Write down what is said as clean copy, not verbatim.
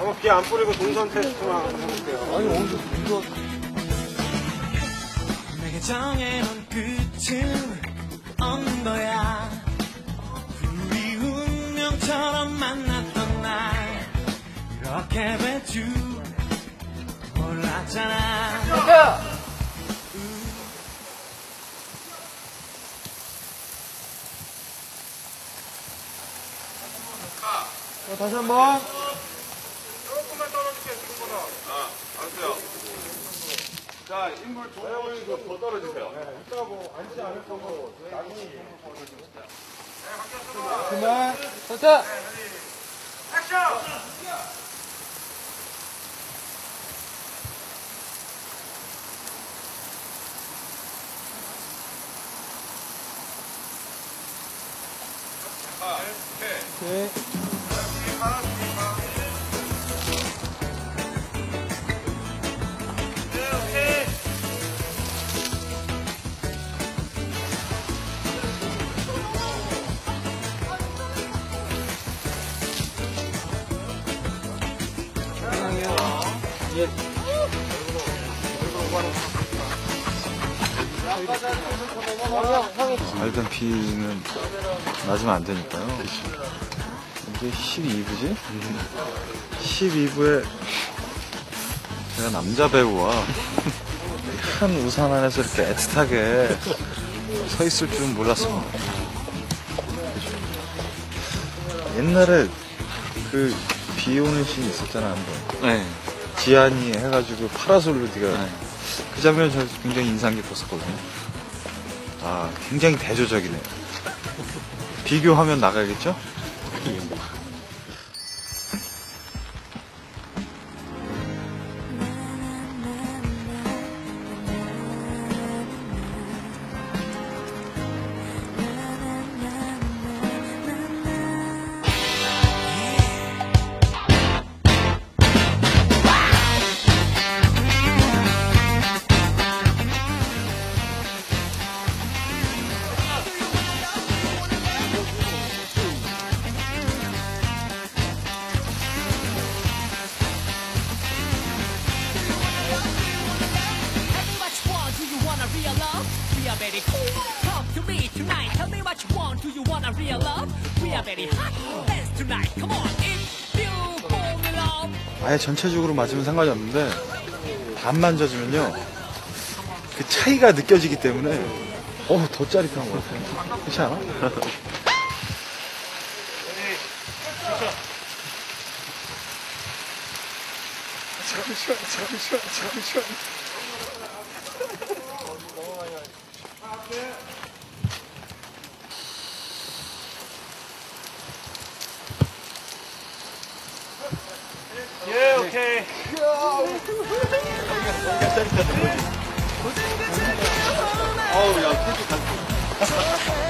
비 안 뿌리고 동선 테스트만 해볼게요. 아니, 어디서 이거. 내게 정해놓은 끝은 없는 거야. 우리 운명처럼 만났던 날 이렇게 될 줄 몰랐잖아. 야! 다시 한 번. 조금만 떨어질게요, 지금보다. 알았어요. 자, 인물 조용히 더 떨어지세요. 네, 이따 뭐, 앉지 않을 거고, 나중에 그만. 됐다. 액션! 오케이. 예. 일단 비는 맞으면 안 되니까요. 이게 12부지? 12부에 제가 남자 배우와 한 우산 안에서 이렇게 애틋하게 서 있을 줄은 몰랐습니다. 옛날에 그 비 오는 씬이 있었잖아, 한 번. 네. 지안이 해가지고 파라솔로 네가 그 장면 저 굉장히 인상 깊었었거든요. 아, 굉장히 대조적이네요. 비교하면 나가야겠죠? We are very cool. Talk to me tonight. Tell me what you want. Do you wanna real love? We are very hot. Dance tonight. Come on, if you fall in love. 아예 전체적으로 맞으면 상관이 없는데 반만 젖으면요 그 차이가 느껴지기 때문에 더 짜릿한 것 같아요. 그렇지 않아? 잠시만. 예, 오케이. 어우, 야, 솔직히